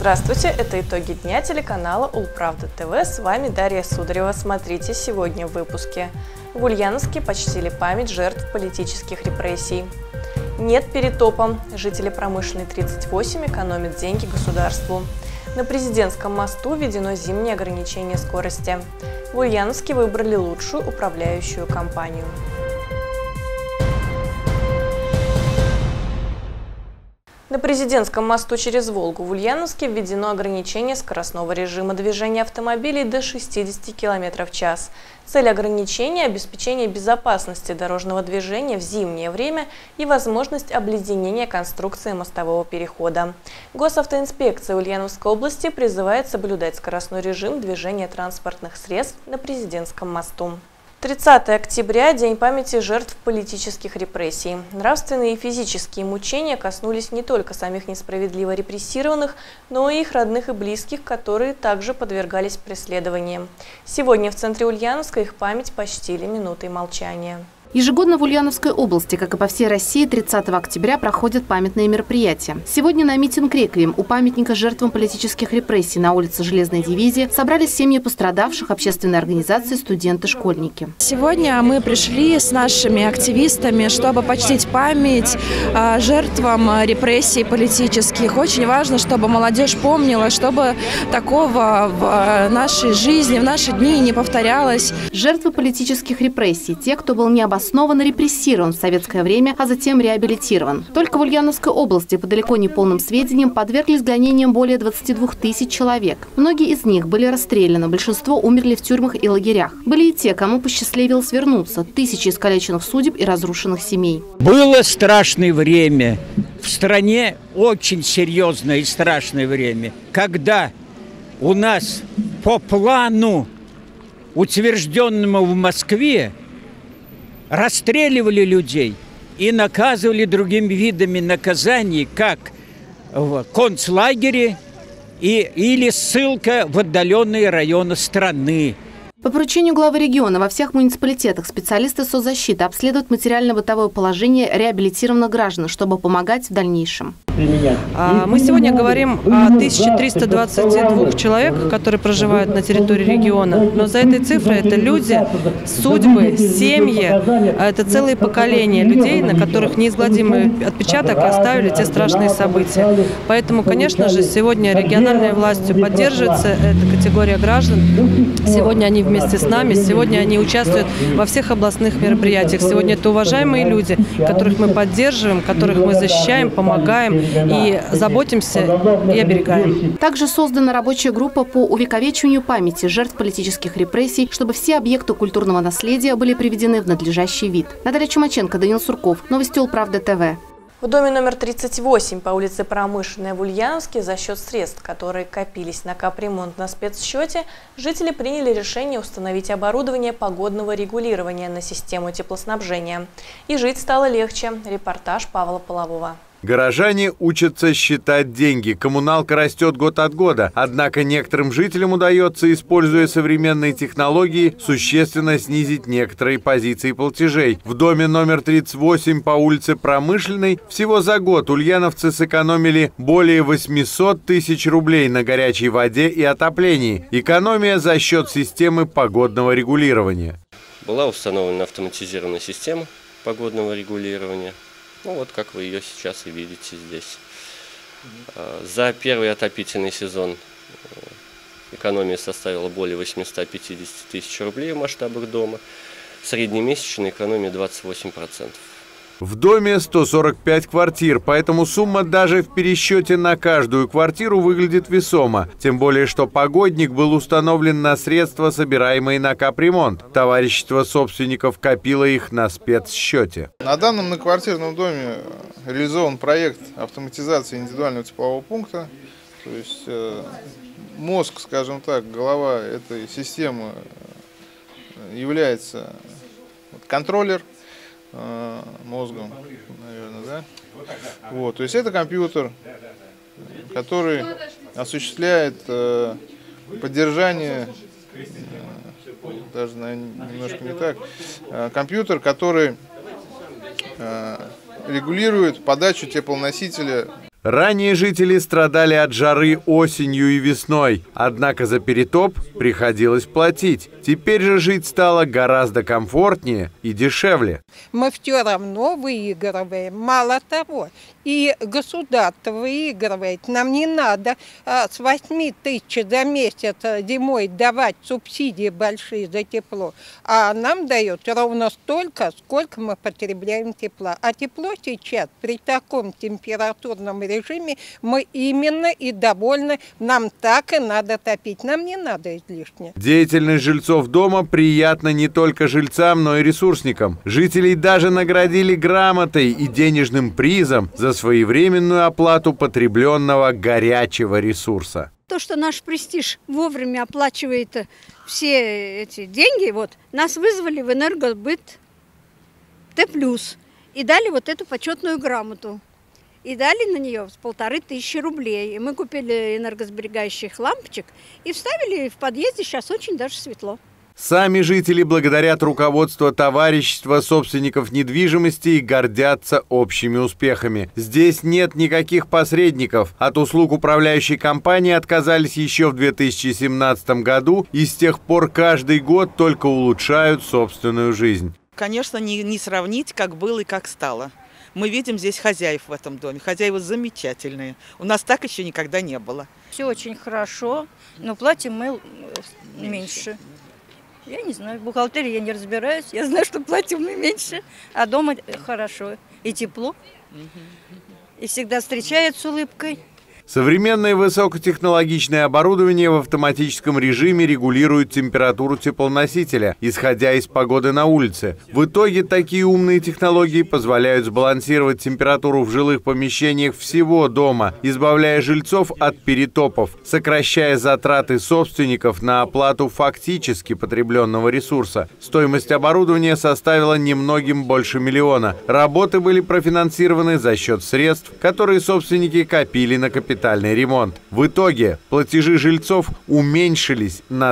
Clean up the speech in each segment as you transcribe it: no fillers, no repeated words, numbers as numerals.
Здравствуйте, это итоги дня телеканала Улправда ТВ. С вами Дарья Сударева. Смотрите сегодня в выпуске. В Ульяновске почтили память жертв политических репрессий. Нет перетопа. Жители промышленной 38 экономят деньги государству. На Президентском мосту введено зимнее ограничение скорости. В Ульяновске выбрали лучшую управляющую компанию. На Президентском мосту через Волгу в Ульяновске введено ограничение скоростного режима движения автомобилей до 60 км в час. Цель ограничения – обеспечение безопасности дорожного движения в зимнее время и возможность обледенения конструкции мостового перехода. Госавтоинспекция Ульяновской области призывает соблюдать скоростной режим движения транспортных средств на Президентском мосту. 30 октября – День памяти жертв политических репрессий. Нравственные и физические мучения коснулись не только самих несправедливо репрессированных, но и их родных и близких, которые также подвергались преследованиям. Сегодня в центре Ульяновска их память почтили минутой молчания. Ежегодно в Ульяновской области, как и по всей России, 30 октября проходят памятные мероприятия. Сегодня на митинг «Реквием» у памятника жертвам политических репрессий на улице Железной дивизии собрались семьи пострадавших, общественные организации, студенты, школьники. Сегодня мы пришли с нашими активистами, чтобы почтить память жертвам репрессий политических. Очень важно, чтобы молодежь помнила, чтобы такого в нашей жизни, в наши дни не повторялось. Жертвы политических репрессий – те, кто был необоснованно репрессирован в советское время, а затем реабилитирован. Только в Ульяновской области, по далеко не полным сведениям, подверглись гонениям более 22 тысяч человек. Многие из них были расстреляны, большинство умерли в тюрьмах и лагерях. Были и те, кому посчастливилось вернуться, тысячи искалеченных судеб и разрушенных семей. Было страшное время. В стране очень серьезное и страшное время, когда у нас по плану, утвержденному в Москве, расстреливали людей и наказывали другими видами наказаний, как в концлагере или ссылка в отдаленные районы страны. По поручению главы региона во всех муниципалитетах специалисты соцзащиты обследуют материально-бытовое положение реабилитированных граждан, чтобы помогать в дальнейшем. Мы сегодня говорим о 1322 человек, которые проживают на территории региона. Но за этой цифрой это люди, судьбы, семьи, это целые поколения людей, на которых неизгладимый отпечаток оставили те страшные события. Поэтому, конечно же, сегодня региональной властью поддерживается эта категория граждан. Сегодня они вместе с нами, сегодня они участвуют во всех областных мероприятиях. Сегодня это уважаемые люди, которых мы поддерживаем, которых мы защищаем, помогаем и заботимся и оберегаем. Также создана рабочая группа по увековечиванию памяти жертв политических репрессий, чтобы все объекты культурного наследия были приведены в надлежащий вид. Наталья Чумаченко, Данил Сурков. Новости Улправда ТВ. В доме номер 38 по улице Промышленная в Ульяновске за счет средств, которые копились на капремонт на спецсчете, жители приняли решение установить оборудование погодного регулирования на систему теплоснабжения. И жить стало легче. Репортаж Павла Полового. Горожане учатся считать деньги. Коммуналка растет год от года. Однако некоторым жителям удается, используя современные технологии, существенно снизить некоторые позиции платежей. В доме номер 38 по улице Промышленной всего за год ульяновцы сэкономили более 800 тысяч рублей на горячей воде и отоплении. Экономия за счет системы погодного регулирования. Была установлена автоматизированная система погодного регулирования. Ну вот, как вы ее сейчас и видите здесь. За первый отопительный сезон экономия составила более 850 тысяч рублей в масштабах дома. Среднемесячная экономия 28%. В доме 145 квартир, поэтому сумма даже в пересчете на каждую квартиру выглядит весомо. Тем более, что погодник был установлен на средства, собираемые на капремонт. Товарищество собственников копило их на спецсчете. На данном многоквартирном доме реализован проект автоматизации индивидуального теплового пункта. То есть мозг, скажем так, голова этой системы является контроллер мозгом, наверное, да? Вот, то есть это компьютер, который осуществляет поддержание, даже немножко не так, компьютер, который регулирует подачу теплоносителя Ранее жители страдали от жары осенью и весной, однако за перетоп приходилось платить. Теперь же жить стало гораздо комфортнее и дешевле. Мы все равно выигрываем. Мало того, и государство выигрывает. Нам не надо с 8 тысяч за месяц зимой давать субсидии большие за тепло, а нам дает ровно столько, сколько мы потребляем тепла. А тепло сейчас при таком температурном режиме мы именно и довольны. Нам так и надо топить. Нам не надо излишне. Деятельность жильцов дома приятна не только жильцам, но и ресурсникам. Жителей даже наградили грамотой и денежным призом за своевременную оплату потребленного горячего ресурса. То, что наш престиж вовремя оплачивает все эти деньги, вот, нас вызвали в Энергосбыт Т+, и дали вот эту почетную грамоту. И дали на нее 1500 рублей. И мы купили энергосберегающих лампочек и вставили в подъезде, сейчас очень даже светло. Сами жители благодарят руководству товарищества собственников недвижимости и гордятся общими успехами. Здесь нет никаких посредников. От услуг управляющей компании отказались еще в 2017 году и с тех пор каждый год только улучшают собственную жизнь. Конечно, не сравнить, как было и как стало. Мы видим здесь хозяев в этом доме. Хозяева замечательные. У нас так еще никогда не было. Все очень хорошо, но платим мы меньше. Я не знаю, в бухгалтерии я не разбираюсь. Я знаю, что платим мы меньше, а дома хорошо. И тепло. И всегда встречают с улыбкой. Современное высокотехнологичное оборудование в автоматическом режиме регулирует температуру теплоносителя, исходя из погоды на улице. В итоге такие умные технологии позволяют сбалансировать температуру в жилых помещениях всего дома, избавляя жильцов от перетопов, сокращая затраты собственников на оплату фактически потребленного ресурса. Стоимость оборудования составила немногим больше $1 миллиона. Работы были профинансированы за счет средств, которые собственники копили на капитальный ремонт. В итоге платежи жильцов уменьшились на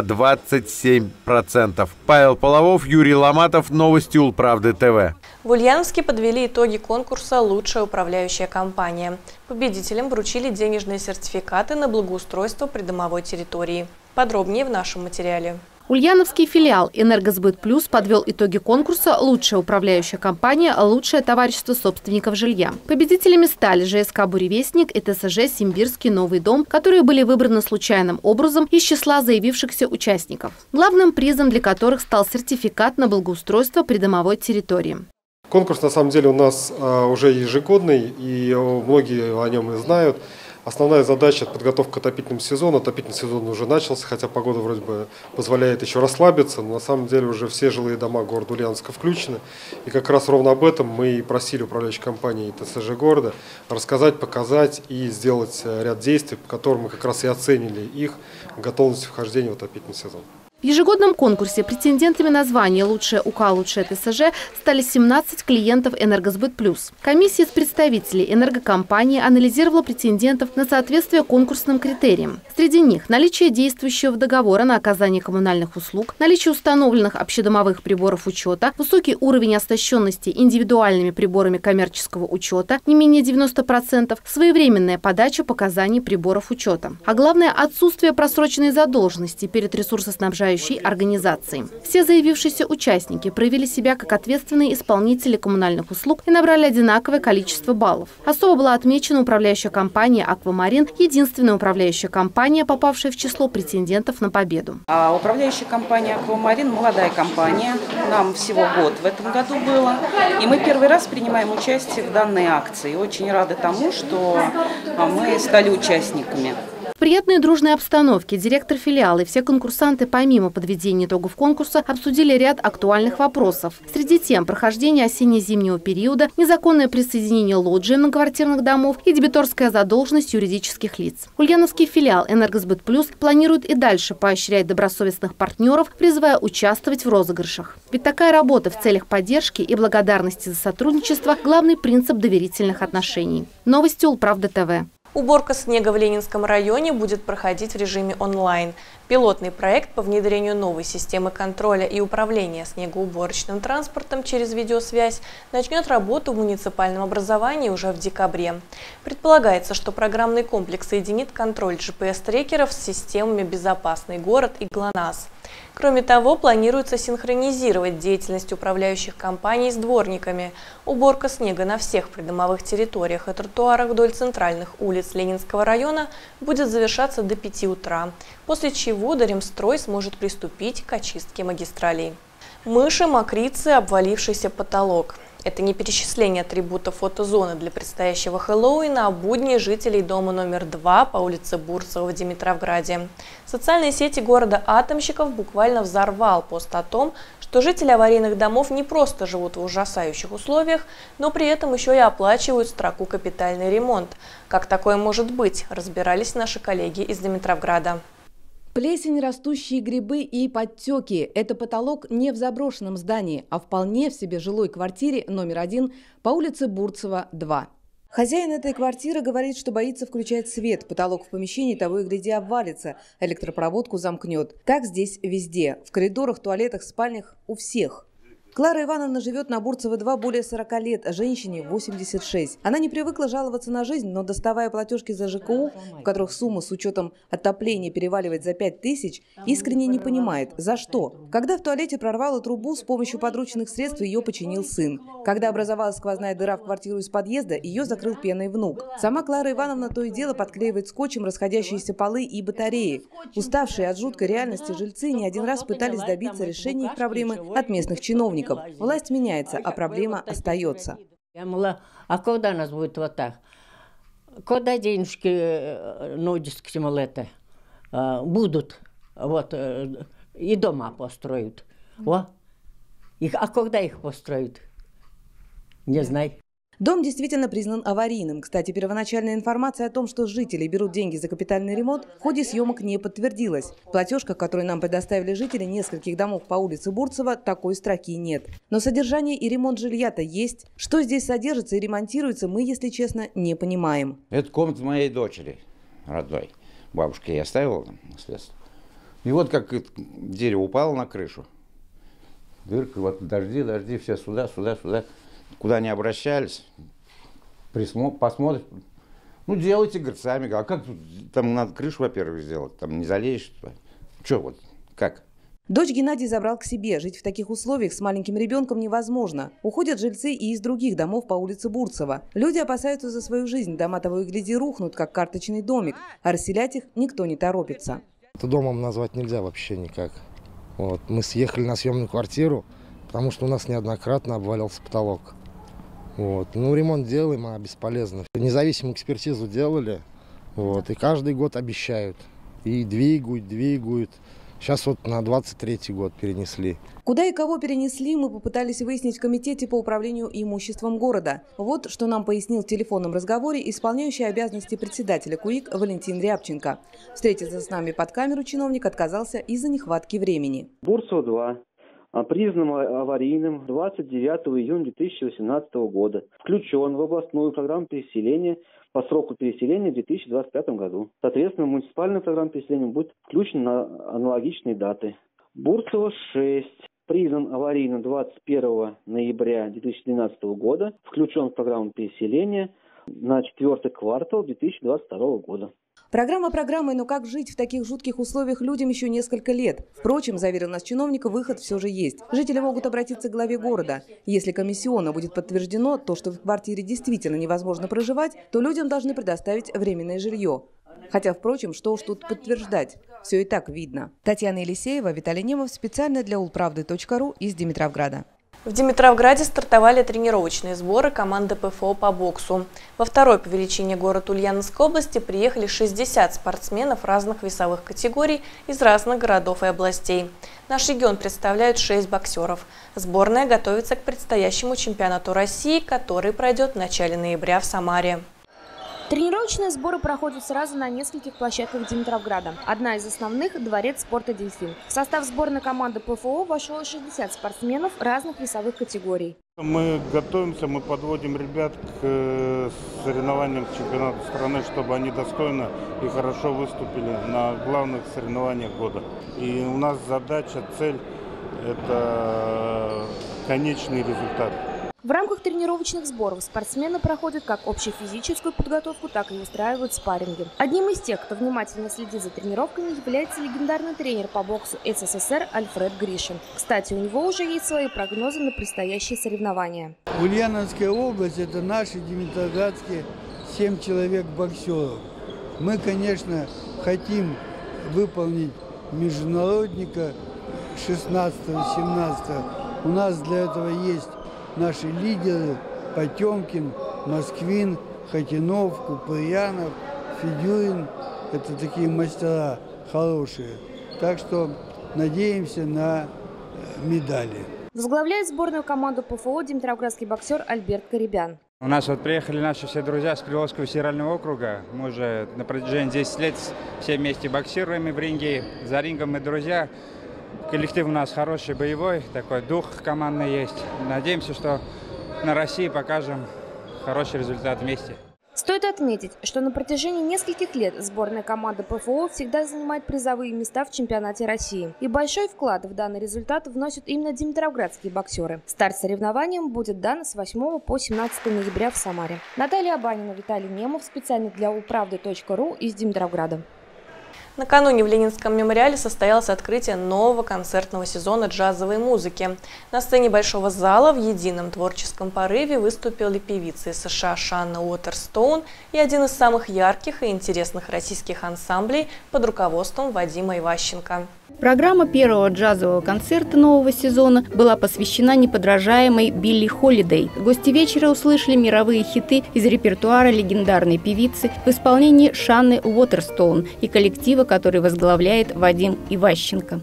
27%. Павел Половов, Юрий Ломатов, новости Улправды ТВ. В Ульяновске подвели итоги конкурса «Лучшая управляющая компания». Победителям вручили денежные сертификаты на благоустройство придомовой территории. Подробнее в нашем материале. Ульяновский филиал «Энергосбыт Плюс» подвел итоги конкурса «Лучшая управляющая компания. Лучшее товарищество собственников жилья». Победителями стали ЖСК «Буревестник» и ТСЖ «Симбирский новый дом», которые были выбраны случайным образом из числа заявившихся участников, главным призом для которых стал сертификат на благоустройство придомовой территории. Конкурс на самом деле у нас уже ежегодный, и многие о нем и знают. Основная задача – это подготовка к отопительному сезону. Отопительный сезон уже начался, хотя погода вроде бы позволяет еще расслабиться, но на самом деле уже все жилые дома города Ульяновска включены. И как раз ровно об этом мы и просили управляющей компании ТСЖ города рассказать, показать и сделать ряд действий, по которым мы как раз и оценили их готовность вхождения в отопительный сезон. В ежегодном конкурсе претендентами на звание «Лучшая УК, лучшая ТСЖ» стали 17 клиентов «Энергосбыт Плюс». Комиссия из представителей энергокомпании анализировала претендентов на соответствие конкурсным критериям. Среди них наличие действующего договора на оказание коммунальных услуг, наличие установленных общедомовых приборов учета, высокий уровень оснащенности индивидуальными приборами коммерческого учета, не менее 90%, своевременная подача показаний приборов учета. А главное – отсутствие просроченной задолженности перед ресурсоснабжающей организации. Все заявившиеся участники проявили себя как ответственные исполнители коммунальных услуг и набрали одинаковое количество баллов. Особо была отмечена управляющая компания «Аквамарин», единственная управляющая компания, попавшая в число претендентов на победу. Управляющая компания «Аквамарин» – молодая компания. Нам всего год в этом году было. И мы первый раз принимаем участие в данной акции. Очень рады тому, что мы стали участниками. В приятной и дружной обстановке директор филиала и все конкурсанты, помимо подведения итогов конкурса, обсудили ряд актуальных вопросов. Среди тем – прохождение осенне-зимнего периода, незаконное присоединение лоджий многоквартирных домов и дебиторская задолженность юридических лиц. Ульяновский филиал «Энергосбыт Плюс» планирует и дальше поощрять добросовестных партнеров, призывая участвовать в розыгрышах. Ведь такая работа в целях поддержки и благодарности за сотрудничество – главный принцип доверительных отношений. Новости Улправды ТВ. Уборка снега в Ленинском районе будет проходить в режиме онлайн. Пилотный проект по внедрению новой системы контроля и управления снегоуборочным транспортом через видеосвязь начнет работу в муниципальном образовании уже в декабре. Предполагается, что программный комплекс соединит контроль GPS-трекеров с системами «Безопасный город» и ГЛОНАСС. Кроме того, планируется синхронизировать деятельность управляющих компаний с дворниками. Уборка снега на всех придомовых территориях и тротуарах вдоль центральных улиц Ленинского района будет завершаться до 5 утра, после чего Доремстрой сможет приступить к очистке магистралей. Мыши, мокрицы, обвалившийся потолок. Это не перечисление атрибутов фотозоны для предстоящего Хэллоуина, а будни жителей дома номер 2 по улице Бурцева в Димитровграде. Социальные сети города Атомщиков буквально взорвал пост о том, что жители аварийных домов не просто живут в ужасающих условиях, но при этом еще и оплачивают строку «Капитальный ремонт». Как такое может быть, разбирались наши коллеги из Димитровграда. Плесень, растущие грибы и подтеки – это потолок не в заброшенном здании, а вполне в себе жилой квартире номер 1 по улице Бурцева, 2. Хозяин этой квартиры говорит, что боится включать свет. Потолок в помещении того и гляди обвалится, электропроводку замкнет. Так здесь везде. В коридорах, туалетах, спальнях у всех. Клара Ивановна живет на Бурцева 2 более 40 лет, а женщине 86. Она не привыкла жаловаться на жизнь, но доставая платежки за ЖКУ, в которых сумма с учетом отопления переваливает за 5000, искренне не понимает, за что. Когда в туалете прорвала трубу, с помощью подручных средств ее починил сын. Когда образовалась сквозная дыра в квартиру из подъезда, ее закрыл пеной внук. Сама Клара Ивановна то и дело подклеивает скотчем расходящиеся полы и батареи. Уставшие от жуткой реальности жильцы не один раз пытались добиться решения их проблемы от местных чиновников. Власть меняется, а проблема остается. Я думала, а когда у нас будет вот так? Когда денежки, ну, действительно, это, будут, вот, и дома построят. А когда их построят? Не знаю. Дом действительно признан аварийным. Кстати, первоначальная информация о том, что жители берут деньги за капитальный ремонт, в ходе съемок не подтвердилась. В платежках, которые нам предоставили жители нескольких домов по улице Бурцева, такой строки нет. Но содержание и ремонт жилья-то есть. Что здесь содержится и ремонтируется, мы, если честно, не понимаем. Это комната моей дочери родной. Бабушке я оставила наследство. И вот как дерево упало на крышу. Дырка, вот дожди, все сюда. Куда не обращались, посмотрят. Ну, делайте, говорят, сами. А как тут? Там надо крышу, во-первых, сделать. Там не залезешь. Что вот, как? Дочь Геннадий забрал к себе. Жить в таких условиях с маленьким ребенком невозможно. Уходят жильцы и из других домов по улице Бурцева. Люди опасаются за свою жизнь. Дома того и гляди рухнут, как карточный домик. А расселять их никто не торопится. Это домом назвать нельзя вообще никак. Вот. Мы съехали на съемную квартиру, потому что у нас неоднократно обвалился потолок. Вот. Ну, ремонт делаем, а бесполезно. Независимую экспертизу делали, вот, и каждый год обещают. И двигают. Сейчас вот на 23-й год перенесли. Куда и кого перенесли, мы попытались выяснить в комитете по управлению имуществом города. Вот что нам пояснил в телефонном разговоре исполняющий обязанности председателя КУИК Валентин Рябченко. Встретиться с нами под камеру чиновник отказался из-за нехватки времени. Бурцева 2. Признан аварийным 29 июня 2018 года. Включен в областную программу переселения по сроку переселения в 2025 году. Соответственно, муниципальная программа переселения будет включена на аналогичные даты. Бурцева 6. Признан аварийным 21 ноября 2012 года. Включен в программу переселения на 4-й квартал 2022 года. Программа программой, но как жить в таких жутких условиях людям еще несколько лет? Впрочем, заверил нас чиновник, выход все же есть. Жители могут обратиться к главе города. Если комиссионно будет подтверждено то, что в квартире действительно невозможно проживать, то людям должны предоставить временное жилье. Хотя, впрочем, что уж тут подтверждать? Все и так видно. Татьяна Елисеева, Виталий Немов, специально для ulpravды.ру из Димитровграда. В Димитровграде стартовали тренировочные сборы команды ПФО по боксу. Во второй по величине город Ульяновской области приехали 60 спортсменов разных весовых категорий из разных городов и областей. Наш регион представляют 6 боксеров. Сборная готовится к предстоящему чемпионату России, который пройдет в начале ноября в Самаре. Тренировочные сборы проходят сразу на нескольких площадках Димитровграда. Одна из основных – дворец спорта «Дельфин». В состав сборной команды ПФО вошло 60 спортсменов разных весовых категорий. Мы готовимся, мы подводим ребят к соревнованиям чемпионата страны, чтобы они достойно и хорошо выступили на главных соревнованиях года. И у нас задача, цель – это конечный результат. В рамках тренировочных сборов спортсмены проходят как общефизическую подготовку, так и устраивают спарринги. Одним из тех, кто внимательно следит за тренировками, является легендарный тренер по боксу СССР Альфред Гришин. Кстати, у него уже есть свои прогнозы на предстоящие соревнования. Ульяновская область – это наши димитровградские 7 человек-боксеров. Мы, конечно, хотим выполнить международника 16-17. У нас для этого есть наши лидеры – Потемкин, Москвин, Хатинов, Куприянов, Федюрин – это такие мастера хорошие. Так что надеемся на медали. Возглавляет сборную команду ПФО димитровградский боксер Альберт Карибян. У нас вот приехали наши все друзья с Приволжского федерального округа. Мы уже на протяжении 10 лет все вместе боксируем в ринге. За рингом мы друзья. Коллектив у нас хороший, боевой, такой дух командный есть. Надеемся, что на России покажем хороший результат вместе. Стоит отметить, что на протяжении нескольких лет сборная команда ПФО всегда занимает призовые места в чемпионате России. И большой вклад в данный результат вносят именно димитровградские боксеры. Старт соревнованиям будет дан с 8 по 17 ноября в Самаре. Наталья Абанина, Виталий Немов, специально для ulpravda.ru из Димитровграда. Накануне в Ленинском мемориале состоялось открытие нового концертного сезона джазовой музыки. На сцене Большого зала в едином творческом порыве выступили певицы из США Шанна Уотерстоун и один из самых ярких и интересных российских ансамблей под руководством Вадима Иващенко. Программа первого джазового концерта нового сезона была посвящена неподражаемой Билли Холидей. Гости вечера услышали мировые хиты из репертуара легендарной певицы в исполнении Шанны Уотерстоун и коллектива, который возглавляет Вадим Иващенко.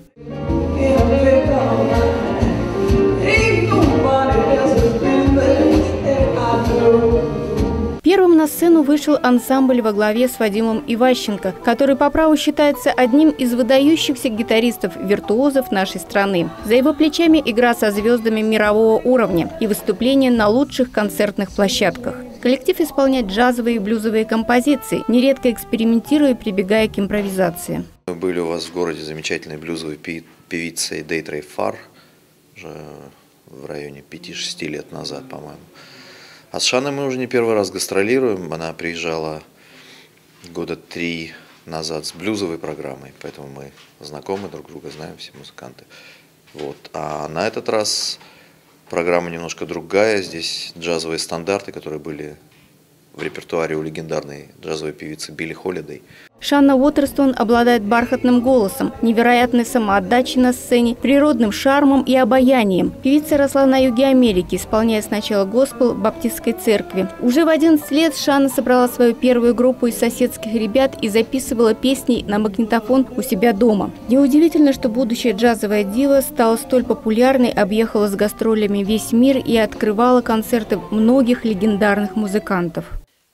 Первым на сцену вышел ансамбль во главе с Вадимом Иващенко, который по праву считается одним из выдающихся гитаристов-виртуозов нашей страны. За его плечами игра со звездами мирового уровня и выступления на лучших концертных площадках. Коллектив исполняет джазовые и блюзовые композиции, нередко экспериментируя и прибегая к импровизации. Мы были у вас в городе замечательной блюзовой певицей Дейтрей Фар, уже в районе 5-6 лет назад, по-моему. А с Шанной мы уже не первый раз гастролируем. Она приезжала года 3 назад с блюзовой программой, поэтому мы знакомы друг друга, знаем все музыканты. Вот. А на этот раз программа немножко другая. Здесь джазовые стандарты, которые были в репертуаре у легендарной джазовой певицы Билли Холидей. Шанна Уотерстоун обладает бархатным голосом, невероятной самоотдачей на сцене, природным шармом и обаянием. Певица росла на юге Америки, исполняя сначала госпел в баптистской церкви. Уже в 11 лет Шанна собрала свою первую группу из соседских ребят и записывала песни на магнитофон у себя дома. Неудивительно, что будущая джазовая дива стала столь популярной, объехала с гастролями весь мир и открывала концерты многих легендарных музыкантов.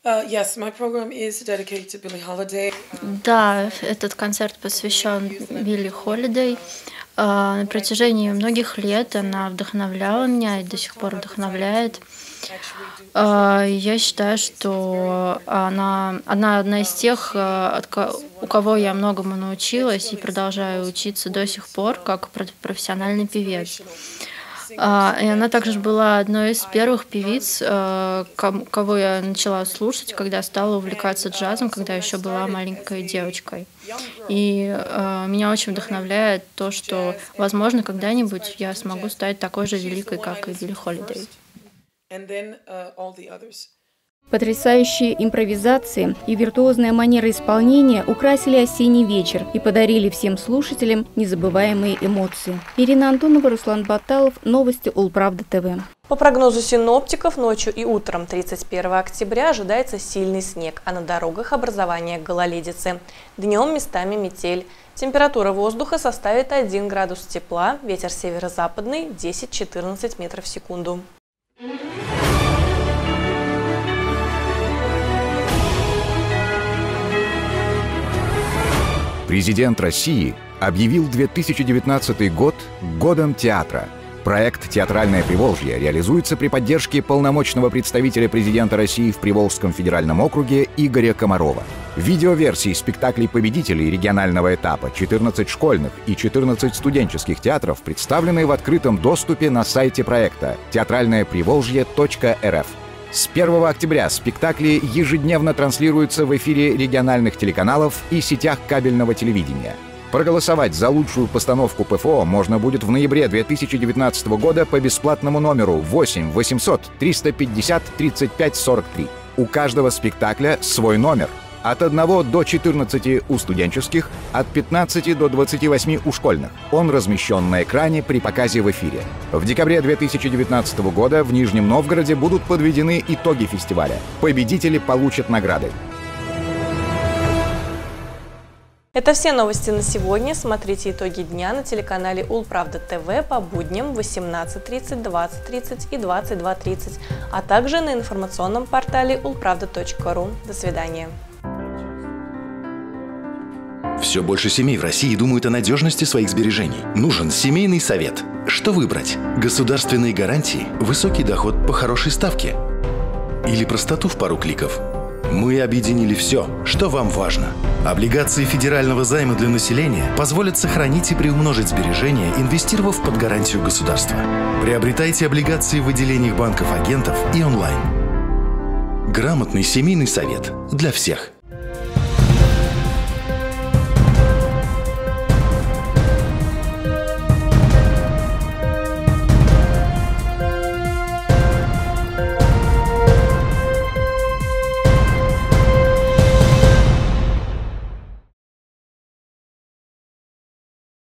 Да, этот концерт посвящен Билли Холидей. На протяжении многих лет она вдохновляла меня и до сих пор вдохновляет. Я считаю, что она одна из тех, у кого я многому научилась и продолжаю учиться до сих пор, как профессиональный певец. И она также была одной из первых певиц, кого я начала слушать, когда стала увлекаться джазом, когда еще была маленькой девочкой. И меня очень вдохновляет то, что, возможно, когда-нибудь я смогу стать такой же великой, как и Билли Холидей. Потрясающие импровизации и виртуозная манера исполнения украсили осенний вечер и подарили всем слушателям незабываемые эмоции. Ирина Антонова, Руслан Баталов, новости Улправда ТВ. По прогнозу синоптиков, ночью и утром 31 октября ожидается сильный снег, а на дорогах образование гололедицы. Днем местами метель. Температура воздуха составит 1 градус тепла, ветер северо-западный 10-14 метров в секунду. Президент России объявил 2019 год годом театра. Проект «Театральное Приволжье» реализуется при поддержке полномочного представителя президента России в Приволжском федеральном округе Игоря Комарова. Видеоверсии спектаклей победителей регионального этапа 14 школьных и 14 студенческих театров представлены в открытом доступе на сайте проекта театральное-приволжье.рф. С 1 октября спектакли ежедневно транслируются в эфире региональных телеканалов и сетях кабельного телевидения. Проголосовать за лучшую постановку ПФО можно будет в ноябре 2019 года по бесплатному номеру 8 800 350 35 43. У каждого спектакля свой номер. От 1 до 14 у студенческих, от 15 до 28 у школьных. Он размещен на экране при показе в эфире. В декабре 2019 года в Нижнем Новгороде будут подведены итоги фестиваля. Победители получат награды. Это все новости на сегодня. Смотрите итоги дня на телеканале Улправда ТВ по будням в 18:30, 20:30 и 22:30, а также на информационном портале ulpravda.ru. До свидания. Все больше семей в России думают о надежности своих сбережений. Нужен семейный совет. Что выбрать? Государственные гарантии, высокий доход по хорошей ставке или простоту в пару кликов? Мы объединили все, что вам важно. Облигации федерального займа для населения позволят сохранить и приумножить сбережения, инвестировав под гарантию государства. Приобретайте облигации в отделениях банков-агентов и онлайн. Грамотный семейный совет для всех.